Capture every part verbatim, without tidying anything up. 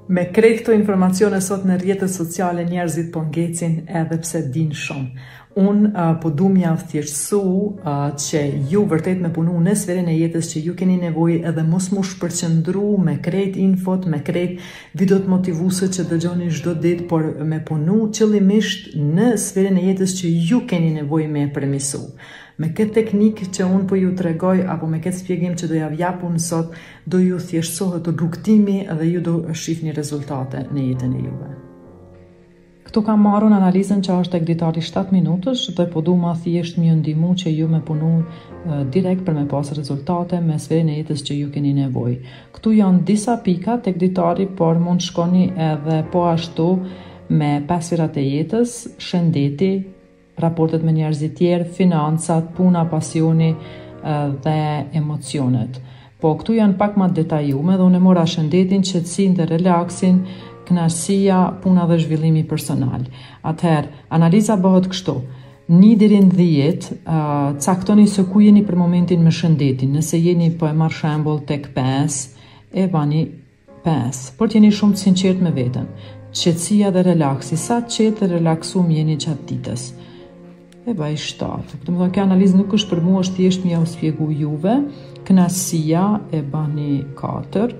Me krejt këto informacione sot në rrjetet sociale njerëzit po ngecin edhe pse din shumë. Unë uh, po du m'ja thjeshtësu uh, që ju vërtet me punu në sferën e jetës që ju keni nevojë edhe mos mu shpërqendru me krejt infot, me krejt videot motivuse që dëgjoni çdo ditë, por me punu qëllimisht në sferën e jetës që ju keni nevojë me përmirësu. Me këtë teknikë që unë po ju tregoj, apo me këtë shpjegim që do ja jap unë sot, do ju thjeshtësohet rrugtimi dhe ju do shihni rezultate në jetën e juve. Këtu kam marrën analizën që është tek ditari shtatë minutësh dhe po du ma thjesht më ndihmu që ju me punu uh, direkt për me pas rezultate me sferën e jetës që ju keni nevojë. Këtu janë disa pika tek ditari, por mund shkoni edhe po ashtu me pesë sferat e jetës, shëndeti, raportet me njerëzit tjerë, financat, puna, pasioni dhe emocionet. Po këtu janë pak më detajume dhe unë e mora shëndetin, qetësinë dhe relaksin, kënaqësia, puna dhe zhvillimi personal. Atëherë, analiza bëhet kështu. një deri në dhjetë, uh, caktoni se ku jeni për momentin me shëndetin. Nëse jeni, po e marr shembull, tek pesë, e bani pesë. Por t'jeni shumë të sinqert me veten. Qetësia dhe relaksi, sa qetë dhe relaksum jeni gjatë ditës. E baj shtatë. Këtë më thonë, kjo analizë nuk është për mua, është thjesht më ja u spjegu juve. Kënaqësia e bani katër.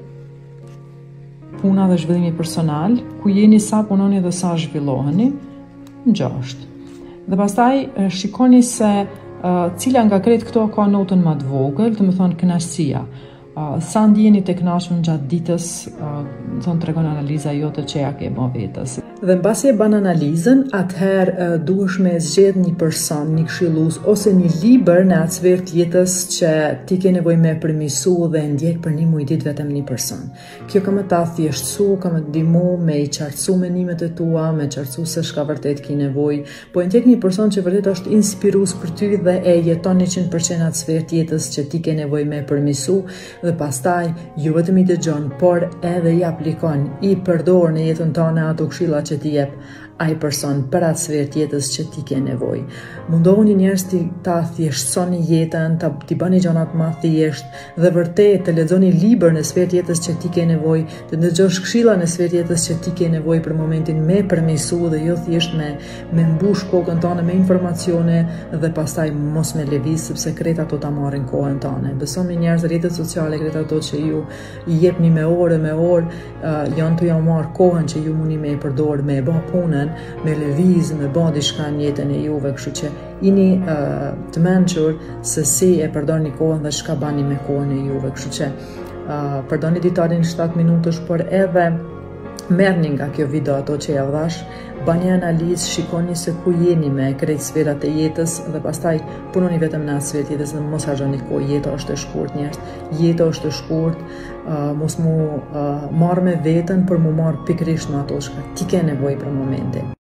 Puna dhe zhvillimi personal, ku jeni, sa punoni dhe sa zhvilloheni, gjashtë. Dhe pastaj shikoni se uh, cila nga krejt këto ka notën më të vogël, të më thonë kënaqësia. Uh, sa ndjeni të kënaqur gjatë ditës, uh, thonë tregon analiza jote që ja ke bën vetës. Dhe mbasi e ban analizën, atëherë uh, duhesh me zgjedh një person, një këshillues ose një libër në atë sferë të jetës që ti ke nevojë me përmirësu dhe ndjek për një muaj ditë vetëm një person. Kjo ka më ta thjeshtësu, ka më ndihmu me i qartësu mendimet e tua, me qartësu se çka vërtet ke nevojë, po ndjek një person që vërtet është inspirues për ty dhe e jeton njëqind përqind atë sferë të jetës që ti ke nevojë me përmirësu. Dhe pastaj ju vetëm i dëgjon, por edhe i aplikon, i përdor në jetën tënde ato këshilla që ti jep ai person për atë sferë tjetës që ti ke nevojë. Mundohuni njerëz ti ta thjeshtësoni jetën, ta ti bëni gjërat më thjesht dhe vërtet të lexoni libër në sferë tjetës që ti ke nevojë, të dëgjosh këshilla në sferë tjetës që ti ke nevojë për momentin me përmirësu dhe jo thjesht me me mbush kokën tënde me informacione dhe pastaj mos me lëviz sepse krejt ato ta marrin kohën tënde. Besoni njerëz, rrjetet sociale, krejt ato që ju i jepni me orë me orë, uh, janë të ja marr kohën që ju mundi me i përdor me bë punën, me lëviz, me bë diçka në jetën e juve, kështu që jeni uh, të mençur se si e përdorni kohën dhe çka bani me kohën e juve, kështu që uh, përdorni ditarin shtatë minutësh, por edhe merrni nga kjo video ato që ja dhash, bani analizë, shikoni se ku jeni me krejt sferat e jetës dhe pastaj punoni vetëm në atë sferë të jetës dhe mos harxoni kohë. Jeta është e shkurt, njerëz. Jeta është e shkurt, uh, mos mu uh, marr me veten për mu marr pikërisht me ato që ti ke nevojë për momentin.